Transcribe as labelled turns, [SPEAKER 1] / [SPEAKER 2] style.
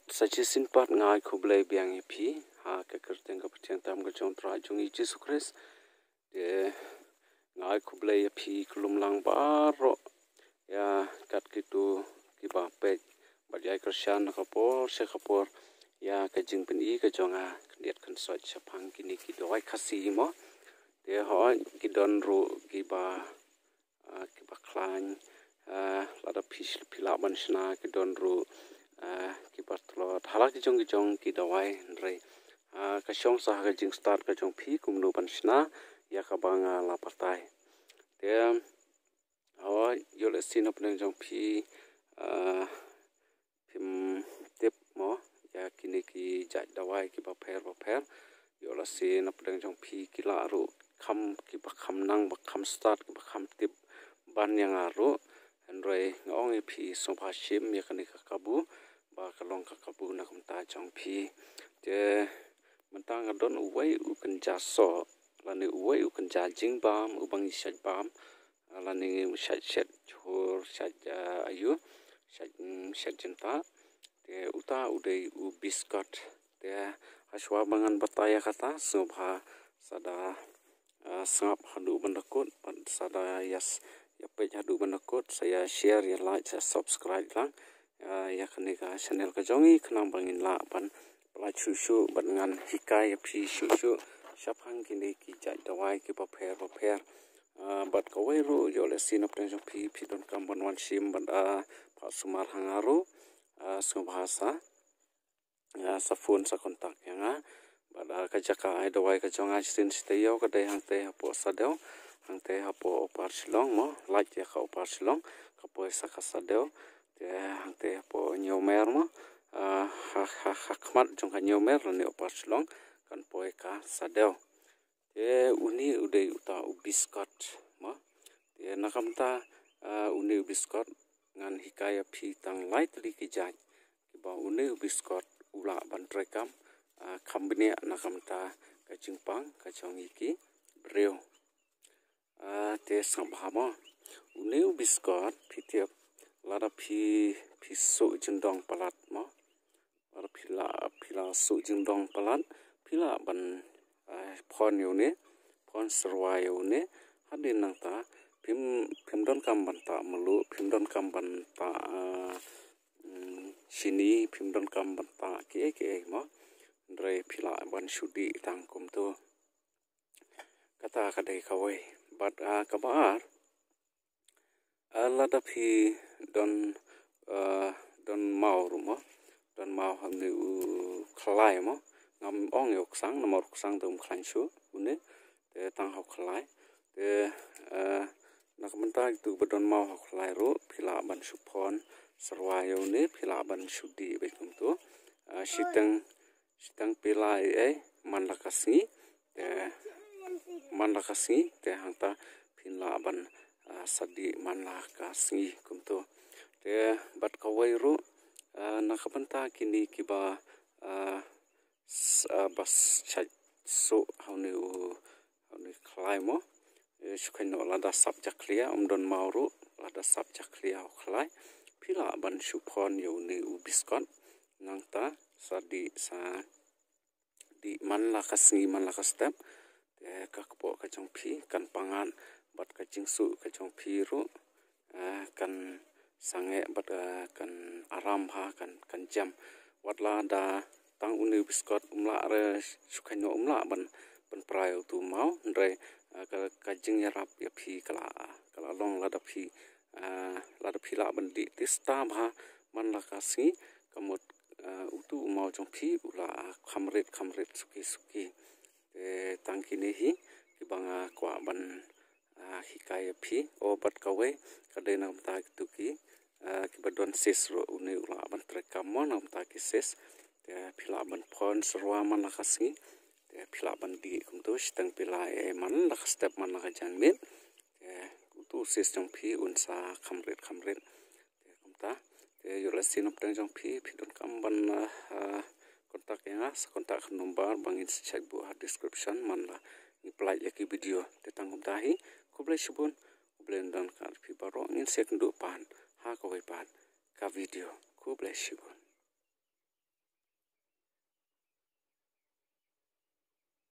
[SPEAKER 1] suggestion part ngai khublai biang phi ha ka kerteng ka ptiang tam ka chong tra chung i Jesus Christ de ngai khublai phi klum lang baro ya kat kitu ki ba pe ba jai krishan ka por se ka por ya ka jing pen I ka chonga net kan so chapang kini ki doi khasi mo de ho ki don ru ki ba klan la da phila ban shna ki don ru ki patlo thala ki jong ki dawai re ka shong sa ka jing start ka jong phi kum no ban shna ya ka banga la patai de ho yo le sin up nang jong phi phim tip mo ya kini ki ja dawai ki ba pher yo la sin up nang jong phi ki la ru kham ki ba kham nang ba kham start ki ba kham tip ban yang aro andrei ngong e phi so pha shim ya kani ka kabu ba kalong ka kabu na kum ta chong phi je mentang adon uwai u kan ja so lani uwai u kan ja jing bam u bang shat bam lani shat chur shat ayu shat jinta te uta udai u biscuit te aswa bangan bataya kata sobha sada sap hadu bandakut sada yas ya page hadu bandakut saya share ya like saya subscribe lang ya kani ka channel ka jongi khnang bangin la pan pla chu bangan hikai phi chu shaphang kini ki ja dawai ki ba pher bat ka wai ru yo le sin up tang phi don kam ban wan sim ban pha sumar hangaru subhasa sa phone sa kontak yang bada ka jaka ai dawai ka jonga sin steyo ka dai hang te po sadeo hang te hapo par silong mo like ya ka par silong ka po sa ka sadeo te hang te po nyomer mo ha khmat jong ka nyomer ni par silong kan po ka sadeo te uni udai uta biscuit mo te nakamta uni biscuit ngan hikaya phi tang lightly ki jai ki ba uni biscuit ula ban trekam khambne nakamta ka jingpang ka chongi ki breu te sambhama uni biscuit phitiap lara phi so jindong palat mo lara phila so jindong palat phila ban phon yone phon sarwa yone hadin nang ta phim don kam ban ta malu phim don kam ban ta sini phim don kam ban ta ke mo dre phila ban shudi tang kum to kata kadai kawai bat kabar ala da phi don mau rumo don mau hamni u khlai mo ngam ong yok sang namor sang dum khlan shu une te tang hok khlai te nakmenta tu badon mau hok khlai ro phila ban shu phon sarwa yone phila ban shudi bekum to sitang pilai man lakasi te hangta phinla ban sadi man lakasi kumto te bat kawai ru nakapanta kini kiba bas chai so hauni khlai mo sukhaino lada subject clear don mauru lada subject clear khlai phila ban shuphon yone u biscuit nangta sadi sa di man la step te kakpo ka chong phi kan pangan bat ka chingsu ka chong phi ru kan sange bat kan aram ha kan jam watla da tang uni biscuit umla re sukhaino umla ban prayo tu mau ndre ka jing yarap ya phi kala long la da phi la ban di tista bha man la ka si kamot utu mau jong phi ula khamret suki tangkini hi kibanga kwa ban hikaya phi o bat kawe kadai nam ta tuki kibadon sis ro uni ula ban trekam mo nam ta ki sis te phila ban phon sarwa man la khasi te phila ban di kum to stang pila man la step man la janmit te utu sis jong phi unsa khamret te kumta te yola sinop tang jong phi don kam ban kontak ya kontak nomor bangin cek buah description man la apply lagi video tetangkum tahi kublai shubun kublai dan kar pi baro ngin sek ndu pan ha ko pan ka video kublai shubun